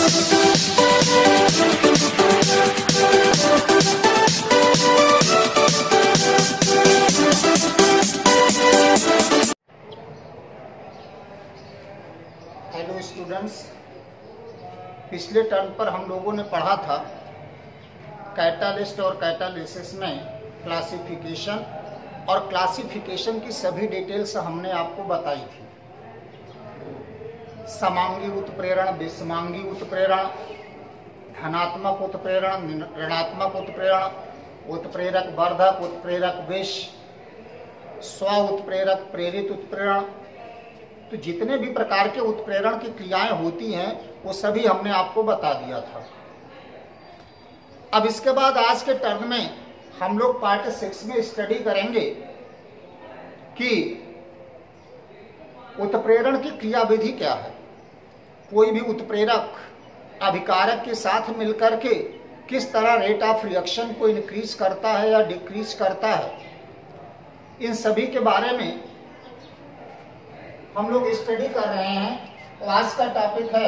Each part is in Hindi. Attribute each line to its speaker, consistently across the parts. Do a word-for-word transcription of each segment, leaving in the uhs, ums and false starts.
Speaker 1: हेलो स्टूडेंट्स, पिछले टर्म पर हम लोगों ने पढ़ा था कैटालिस्ट और कैटालिसिस में क्लासिफिकेशन, और क्लासिफिकेशन की सभी डिटेल्स हमने आपको बताई थी। समांगी उत्प्रेरण, विषमांगी उत्प्रेरण, धनात्मक उत्प्रेरण, ऋणात्मक उत्प्रेरण, उत्प्रेरक वर्धक, उत्प्रेरक विष, स्व उत्प्रेरक, प्रेरित उत्प्रेरण। तो जितने भी प्रकार के उत्प्रेरण की क्रियाएं होती हैं वो सभी हमने आपको बता दिया था। अब इसके बाद आज के टर्म में हम लोग पार्ट सिक्स में स्टडी करेंगे कि उत्प्रेरण की क्रियाविधि क्या है। कोई भी उत्प्रेरक अभिकारक के साथ मिलकर के किस तरह रेट ऑफ रिएक्शन को इंक्रीज करता है या डिक्रीज करता है, इन सभी के बारे में हम लोग स्टडी कर रहे हैं। तो आज का टॉपिक है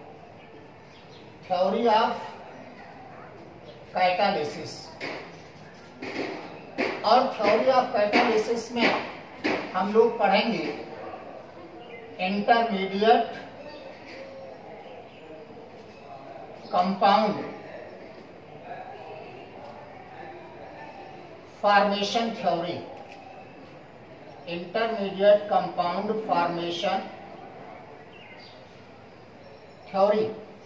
Speaker 1: थ्योरी ऑफ कैटालिसिस। और थ्योरी ऑफ कैटालिसिस में हम लोग पढ़ेंगे intermediate compound formation theory, intermediate compound formation theory.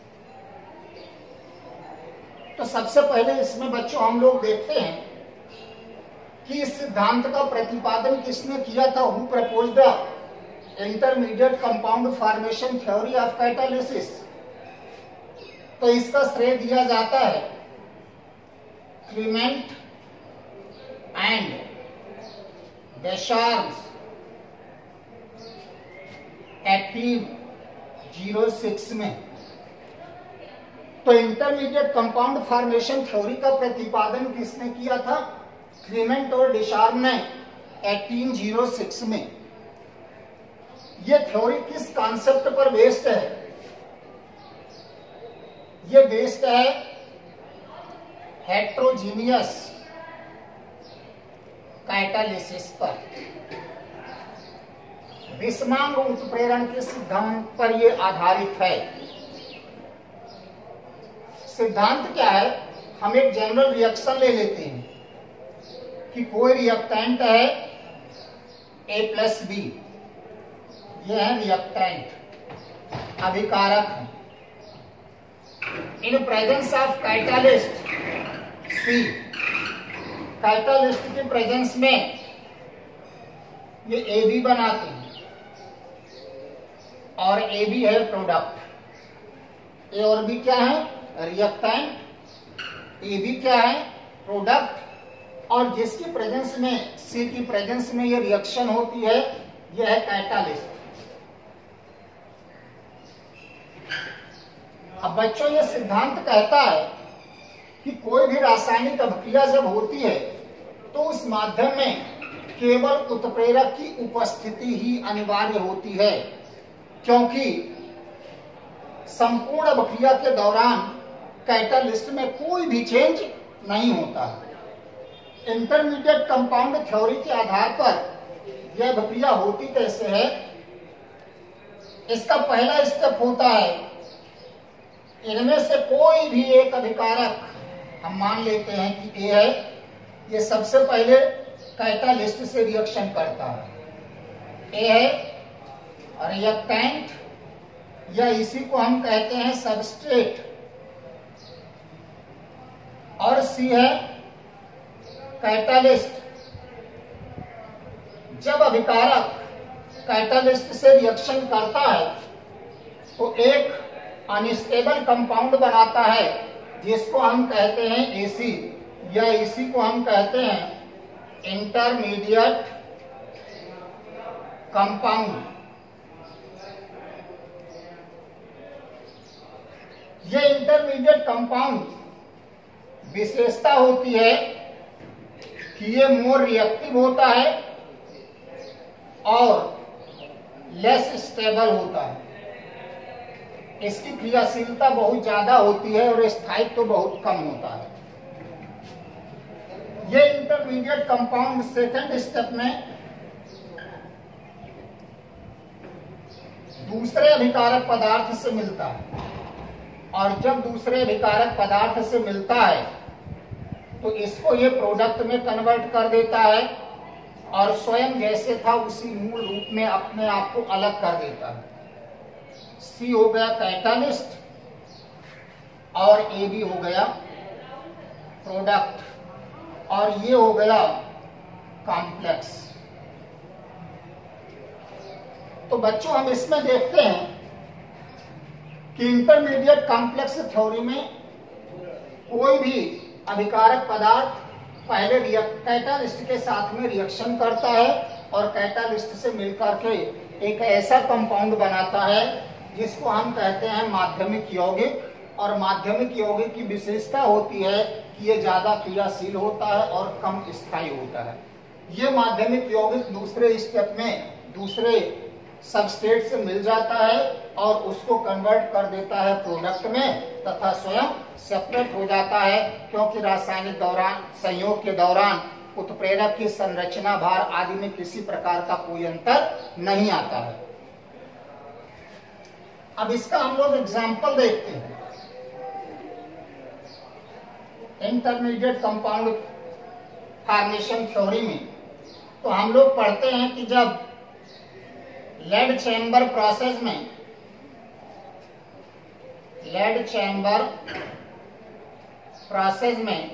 Speaker 1: तो सबसे पहले इसमें बच्चों हम लोग देखते हैं कि इस सिद्धांत का प्रतिपादन किसने किया था। Who proposed the intermediate compound formation theory of catalysis. तो इसका श्रेय दिया जाता है Clement and Desormes eighteen zero six में। तो इंटरमीडिएट कंपाउंड फॉर्मेशन थ्योरी का प्रतिपादन किसने किया था? क्लीमेंट और डेशार्स ने एटीन जीरो सिक्स में। यह थ्योरी किस कॉन्सेप्ट पर बेस्ड है? यह बेस्ड है हेट्रोजीनियस कैटालिसिस पर, विषमांग उत्प्रेरण के सिद्धांत पर यह आधारित है। सिद्धांत क्या है? हम एक जनरल रिएक्शन ले लेते हैं कि कोई रिएक्टेंट है ए प्लस बी, यह है रिएक्टेंट, अभिकारक है। In presence of catalyst C, catalyst के प्रेजेंस में ये ए बी बनाते हैं और ए बी है प्रोडक्ट। ए और बी क्या है? रिएक्टेंट। ए बी क्या है? प्रोडक्ट। और जिसकी प्रेजेंस में, सी की प्रेजेंस में ये रिएक्शन होती है, यह है कैटालिस्ट। अब बच्चों, ये सिद्धांत कहता है कि कोई भी रासायनिक अभिक्रिया जब होती है तो उस माध्यम में केवल उत्प्रेरक की उपस्थिति ही अनिवार्य होती है, क्योंकि संपूर्ण अभिक्रिया के दौरान कैटालिस्ट में कोई भी चेंज नहीं होता है। इंटरमीडिएट कंपाउंड थ्योरी के आधार पर यह अभिक्रिया होती कैसे है? इसका पहला स्टेप होता है, इनमें से कोई भी एक अभिकारक, हम मान लेते हैं कि ए है, ये सबसे पहले कैटालिस्ट से रिएक्शन करता है। ए है रिएक्टेंट, या इसी को हम कहते हैं सबस्ट्रेट, और सी है कैटालिस्ट। जब अभिकारक कैटालिस्ट से रिएक्शन करता है तो एक अनस्टेबल कंपाउंड बनाता है जिसको हम कहते हैं एसी, या इसी को हम कहते हैं इंटरमीडिएट कंपाउंड। यह इंटरमीडिएट कंपाउंड विशेषता होती है कि ये मोर रिएक्टिव होता है और लेस स्टेबल होता है। इसकी क्रियाशीलता बहुत ज्यादा होती है और स्थायित्व तो बहुत कम होता है। ये इंटरमीडिएट कंपाउंड सेकेंड स्टेप में दूसरे अभिकारक पदार्थ से मिलता है, और जब दूसरे अभिकारक पदार्थ से मिलता है तो इसको ये प्रोडक्ट में कन्वर्ट कर देता है और स्वयं जैसे था उसी मूल रूप में अपने आप को अलग कर देता है। सी हो गया कैटालिस्ट और ए बी हो गया प्रोडक्ट, और ये हो गया कॉम्प्लेक्स। तो बच्चों हम इसमें देखते हैं कि इंटरमीडिएट कॉम्प्लेक्स थ्योरी में कोई भी अभिकारक पदार्थ पहले कैटालिस्ट के साथ में रिएक्शन करता है और कैटालिस्ट से मिलकर के एक ऐसा कंपाउंड बनाता है जिसको हम कहते हैं माध्यमिक यौगिक। और माध्यमिक यौगिक की विशेषता होती है कि ये ज्यादा क्रियाशील होता है और कम स्थायी होता है। ये माध्यमिक यौगिक दूसरे स्टेप में दूसरे सबस्ट्रेट से मिल जाता है और उसको कन्वर्ट कर देता है प्रोडक्ट में तथा स्वयं सेपरेट हो जाता है, क्योंकि रासायनिक दौरान संयोग के दौरान उत्प्रेरक की संरचना भार आदि में किसी प्रकार का कोई अंतर नहीं आता है। अब इसका हम लोग एग्जाम्पल देखते हैं। इंटरमीडिएट कंपाउंड फॉर्मेशन थ्योरी में तो हम लोग पढ़ते हैं कि जब लेड चैम्बर प्रोसेस में लेड चैम्बर प्रोसेस में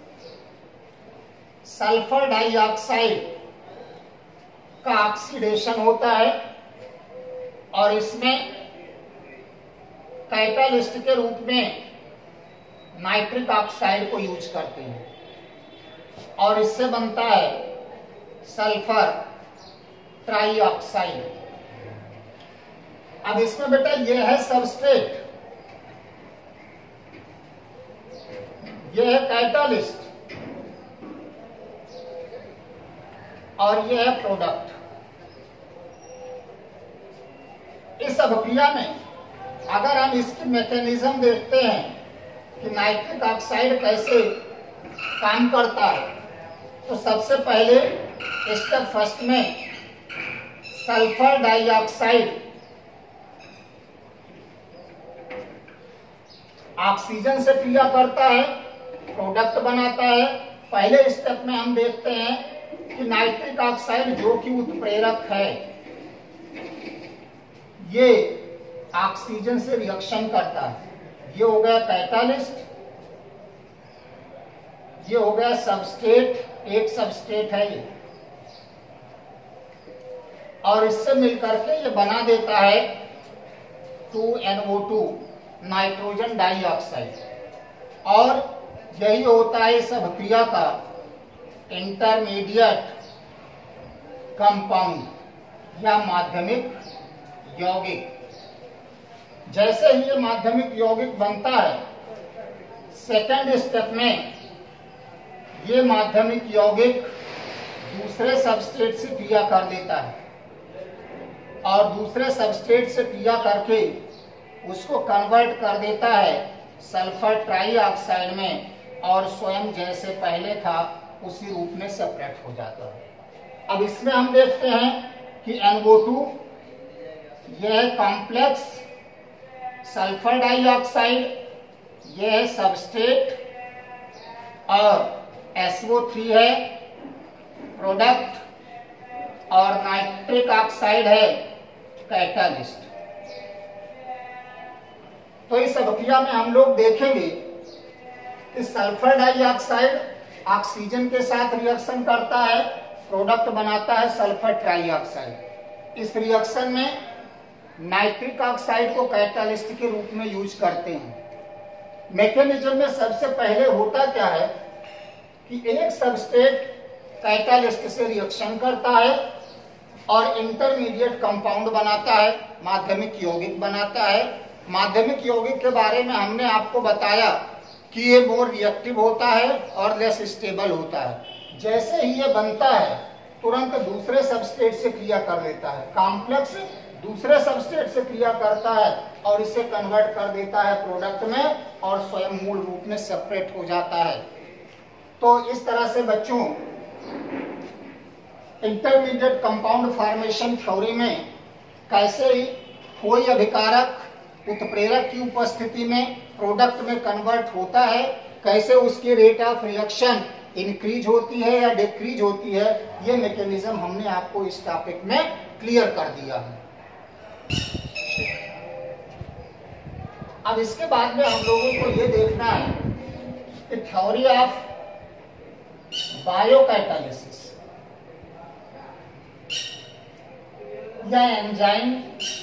Speaker 1: सल्फर डाइऑक्साइड का ऑक्सीडेशन होता है और इसमें कैटालिस्ट के रूप में नाइट्रिक ऑक्साइड को यूज करते हैं और इससे बनता है सल्फर ट्राइऑक्साइड। अब इसमें बेटा ये है सबस्ट्रेट, ये है कैटालिस्ट और ये है प्रोडक्ट। इस अभिक्रिया में अगर हम इसकी मैकेनिज्म देखते हैं कि नाइट्रिक ऑक्साइड कैसे काम करता है, तो सबसे पहले स्टेप फर्स्ट में सल्फर डाइऑक्साइड ऑक्सीजन से क्रिया करता है, प्रोडक्ट बनाता है। पहले स्टेप में हम देखते हैं कि नाइट्रिक ऑक्साइड जो कि उत्प्रेरक है ये ऑक्सीजन से रिएक्शन करता है। ये हो गया कैटालिस्ट, ये हो गया सबस्ट्रेट, एक सबस्ट्रेट है ये, और इससे मिलकर के ये बना देता है two N O two nitrogen dioxide. और यही होता है इस अभिक्रिया का इंटरमीडिएट कंपाउंड या माध्यमिक यौगिक। जैसे ही ये माध्यमिक यौगिक बनता है, सेकेंड स्टेप में ये माध्यमिक यौगिक दूसरे सबस्ट्रेट से क्रिया कर देता है और दूसरे सबस्ट्रेट से क्रिया करके उसको कन्वर्ट कर देता है सल्फर ट्राइऑक्साइड में और स्वयं जैसे पहले था उसी रूप में सेपरेट हो जाता है। अब इसमें हम देखते हैं कि एन ओ टू यह है कॉम्प्लेक्स सल्फर डाइऑक्साइड, यह है सबस्ट्रेट, और एस ओ थ्री है प्रोडक्ट और नाइट्रिक ऑक्साइड है कैटालिस्ट। तो इस अभिक्रिया में हम लोग देखेंगे कि सल्फर डाइऑक्साइड ऑक्सीजन के साथ रिएक्शन करता है, प्रोडक्ट बनाता है सल्फर ट्राइऑक्साइड। इस रिएक्शन में नाइट्रिक ऑक्साइड को कैटालिस्ट के रूप में यूज करते हैं। मैकेनिज्म में सबसे पहले होता क्या है कि एक सबस्ट्रेट कैटालिस्ट से रिएक्शन करता है और इंटरमीडिएट कंपाउंड बनाता है, माध्यमिक यौगिक बनाता है। माध्यमिक यौगिक के बारे में हमने आपको बताया कि ये मोर रिएक्टिव होता है और लेस स्टेबल होता है। जैसे ही ये बनता है तुरंत दूसरे सबस्ट्रेट से क्रिया कर लेता है, कॉम्प्लेक्स दूसरे सबस्ट्रेट से क्रिया करता है और इसे कन्वर्ट कर देता है प्रोडक्ट में और स्वयं मूल रूप में सेपरेट हो जाता है। तो इस तरह से बच्चों इंटरमीडिएट कंपाउंड फॉर्मेशन थ्योरी में कैसे कोई अभिकारक उत्प्रेरक की उपस्थिति में प्रोडक्ट में कन्वर्ट होता है, कैसे उसकी रेट ऑफ रिएक्शन इंक्रीज होती है या डिक्रीज होती है, ये मैकेनिज्म हमने आपको इस टॉपिक में क्लियर कर दिया है। अब इसके बाद में हम लोगों को ये देखना है कि थ्योरी ऑफ बायोकैटालिसिस या एंजाइम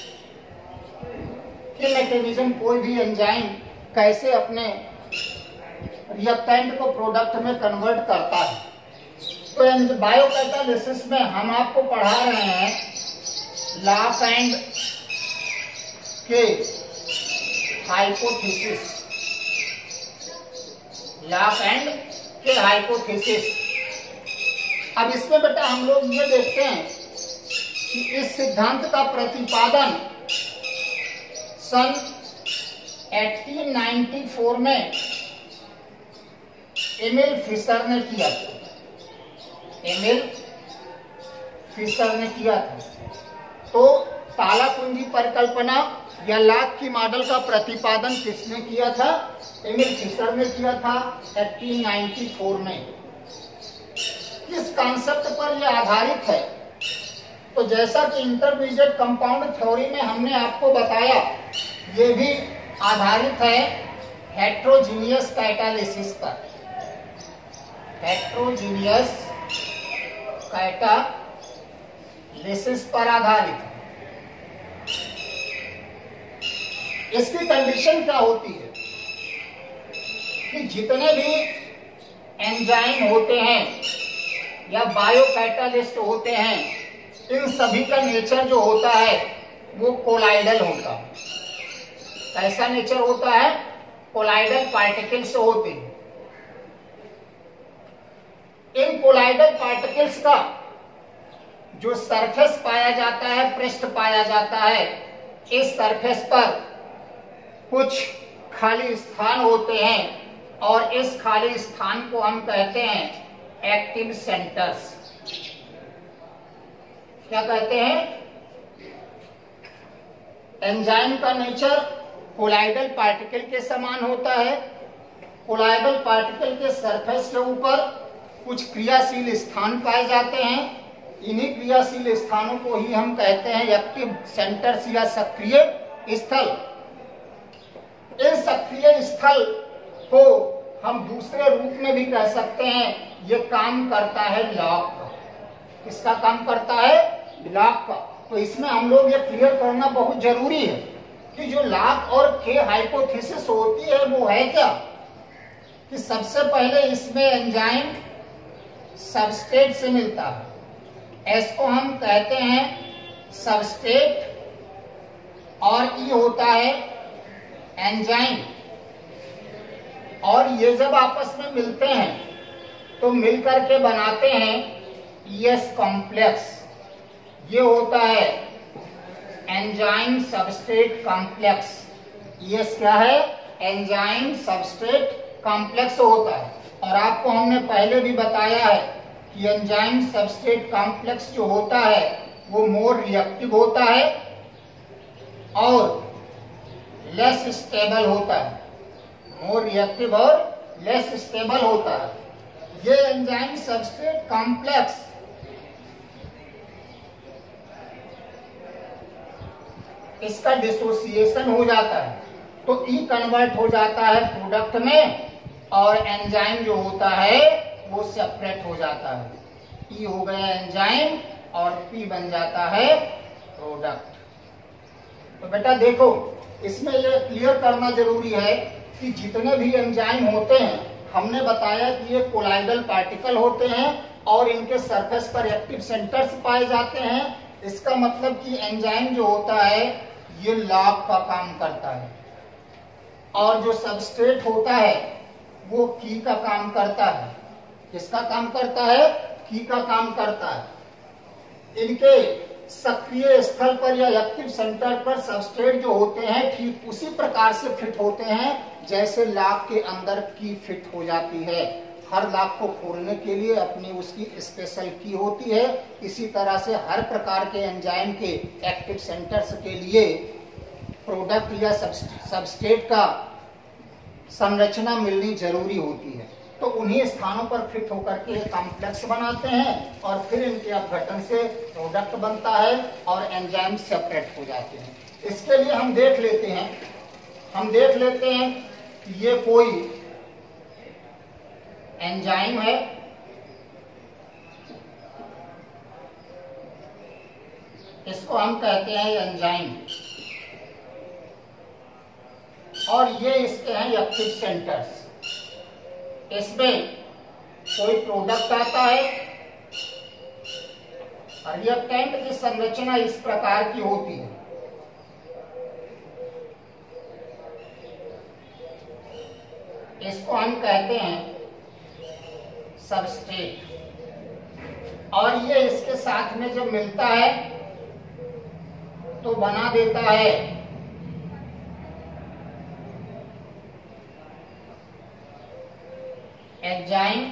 Speaker 1: की मैकेनिज्म, कोई भी एंजाइम कैसे अपने रिएक्टेंट को प्रोडक्ट में कन्वर्ट करता है। तो बायोकैटालिसिस में हम आपको पढ़ा रहे हैं lock and key hypothesis, lock and key hypothesis. अब इसमें बेटा हम लोग ये देखते हैं कि इस सिद्धांत का प्रतिपादन सन अठारह सौ चौरानवे में एमिल फिशर ने किया था। एमिल फिशर ने किया था। तो ताला कुंजी परिकल्पना या लॉक की मॉडल का प्रतिपादन किसने किया था? एमिल फिशर ने किया था अठारह सौ चौरानवे में। किस कॉन्सेप्ट पर यह आधारित है? तो जैसा कि इंटरमीडिएट कंपाउंड थ्योरी में हमने आपको बताया, ये भी आधारित है हेट्रोजीनियस कैटालिसिस पर। हेट्रोजीनियस कैटालिसिस पर आधारित है। इसकी कंडीशन क्या होती है कि जितने भी एंजाइम होते हैं या बायोकैटालिस्ट होते हैं, इन सभी का नेचर जो होता है वो कोलाइडल होता है। कैसा नेचर होता है? कोलाइडल पार्टिकल्स होते हैं। इन कोलाइडल पार्टिकल्स का जो सरफेस पाया जाता है, पृष्ठ पाया जाता है, इस सरफेस पर कुछ खाली स्थान होते हैं और इस खाली स्थान को हम कहते हैं एक्टिव सेंटर्स। क्या कहते हैं? एंजाइम का नेचर कोलाइडल पार्टिकल के समान होता है। कोलाइडल पार्टिकल के सरफेस के ऊपर कुछ क्रियाशील स्थान पाए जाते हैं। इन्हीं क्रियाशील स्थानों को ही हम कहते हैं एक्टिव सेंटर्स या सक्रिय स्थल। इन सक्रिय स्थल को हम दूसरे रूप में भी कह सकते हैं, ये काम करता है लॉक का। किसका काम करता है? लॉक का। तो इसमें हम लोग ये क्लियर करना बहुत जरूरी है कि जो लॉक और के हाइपोथेसिस होती है वो है क्या, कि सबसे पहले इसमें एंजाइम सबस्ट्रेट से मिलता है। एस को हम कहते हैं सबस्ट्रेट और ई होता है एंजाइम। और ये जब आपस में मिलते हैं तो मिलकर के बनाते हैं ईएस कॉम्प्लेक्स। ये होता है एंजाइम सबस्ट्रेट कॉम्प्लेक्स। ईएस क्या है? एंजाइम सबस्ट्रेट कॉम्प्लेक्स होता है। और आपको हमने पहले भी बताया है कि एंजाइम सबस्ट्रेट कॉम्प्लेक्स जो होता है वो मोर रिएक्टिव होता है और लेस स्टेबल होता है। मोर रिएक्टिव और लेस स्टेबल होता है। ये एंजाइम सबस्ट्रेट कॉम्प्लेक्स इसका डिसोसिएशन हो जाता है तो ई कन्वर्ट हो जाता है प्रोडक्ट में और एंजाइम जो होता है वो सेपरेट हो जाता है। ई हो गया एंजाइम और पी बन जाता है प्रोडक्ट। तो बेटा देखो, इसमें ये क्लियर करना जरूरी है कि जितने भी एंजाइम होते हैं, हमने बताया कि ये कोलाइडल पार्टिकल होते हैं और इनके सरफेस पर एक्टिव सेंटर्स पाए जाते हैं। इसका मतलब कि एंजाइम जो होता है ये लॉक का काम करता है और जो सबस्ट्रेट होता है वो की का काम करता है। किसका काम करता है? की का काम करता है। इनके सक्रिय स्थल पर या एक्टिव सेंटर पर सबस्ट्रेट जो होते हैं ठीक उसी प्रकार से फिट होते हैं जैसे लॉक के अंदर की फिट हो जाती है। हर लॉक को खोलने के लिए अपनी उसकी स्पेशल की होती है। इसी तरह से हर प्रकार के एंजाइम के एक्टिव सेंटर्स के लिए प्रोडक्ट या सबस्ट्रेट का संरचना मिलनी जरूरी होती है। तो उन्हीं स्थानों पर फिट होकर के कॉम्प्लेक्स बनाते हैं और फिर इनके अपघटन से प्रोडक्ट बनता है और एंजाइम सेपरेट हो जाते हैं। इसके लिए हम देख लेते हैं हम देख लेते हैं कि ये कोई एंजाइम है, इसको हम कहते हैं एंजाइम, और ये इसके हैं एक्टिव सेंटर्स। इसमें कोई प्रोडक्ट आता है। रिएक्टेंट की संरचना इस प्रकार की होती है। इसको हम कहते हैं सबस्ट्रेट, और ये इसके साथ में जब मिलता है तो बना देता है एंजाइम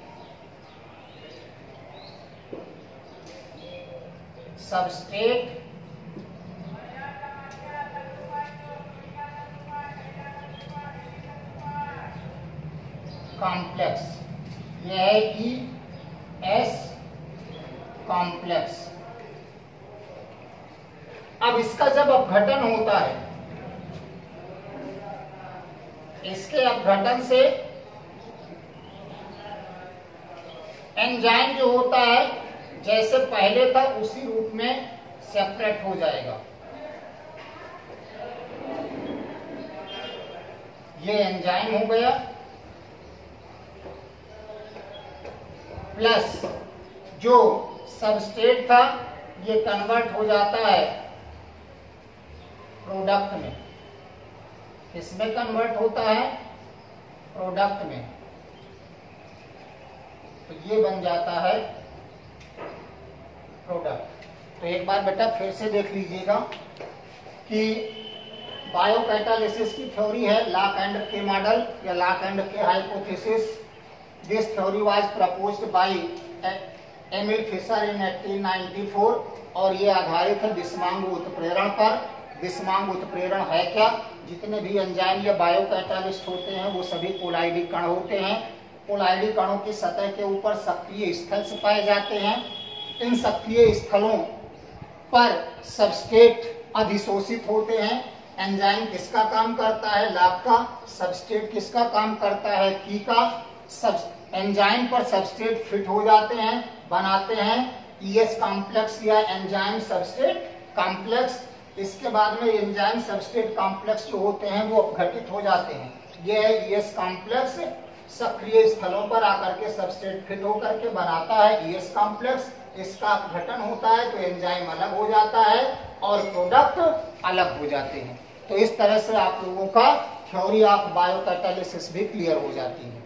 Speaker 1: सबस्ट्रेट कॉम्प्लेक्स। यह है ई एस कॉम्प्लेक्स। अब इसका जब अपघटन होता है, इसके अपघटन से एंजाइम जो होता है जैसे पहले था उसी रूप में सेपरेट हो जाएगा। ये एंजाइम हो गया, प्लस जो सबस्ट्रेट था ये कन्वर्ट हो जाता है प्रोडक्ट में। किसमें कन्वर्ट होता है? प्रोडक्ट में। तो ये बन जाता है प्रोडक्ट। तो एक बार बेटा फिर से देख लीजिएगा कि बायोकैटालिसिस की थ्योरी है लॉक एंड के मॉडल या lock and key hypothesis. This theory was proposed by Emil Fischer in अठारह सौ चौरानवे और ये आधारित है विषमांग उत्प्रेरण पर। विषमांग उत्प्रेरण है क्या? जितने भी एंजाइम या बायोकैटालिस्ट होते हैं वो सभी कोलाइडी कण होते हैं। कोलाइडी कणों की सतह के ऊपर सक्रिय स्थल पाए जाते हैं। इन सक्रिय स्थलों पर सबस्ट्रेट अधिशोषित होते हैं। एंजाइम किसका काम करता है? लॉक का। सबस्ट्रेट किसका काम करता है? की का। सब एंजाइम पर सबस्ट्रेट फिट हो जाते हैं, बनाते हैं ईएस कॉम्प्लेक्स या एंजाइम सबस्ट्रेट कॉम्प्लेक्स। इसके बाद में एंजाइम सबस्ट्रेट कॉम्प्लेक्स जो होते हैं वो अपघटित हो जाते हैं। ये है ईएस कॉम्प्लेक्स। सक्रिय स्थलों पर आकर के सबस्ट्रेट फिट होकर के बनाता है ईएस कॉम्प्लेक्स। इसका अपघटन होता है तो एंजाइम अलग हो जाता है और प्रोडक्ट अलग हो जाते हैं। तो इस तरह से आप लोगों का थ्योरी ऑफ बायोकैटालिसिस भी क्लियर हो जाती है।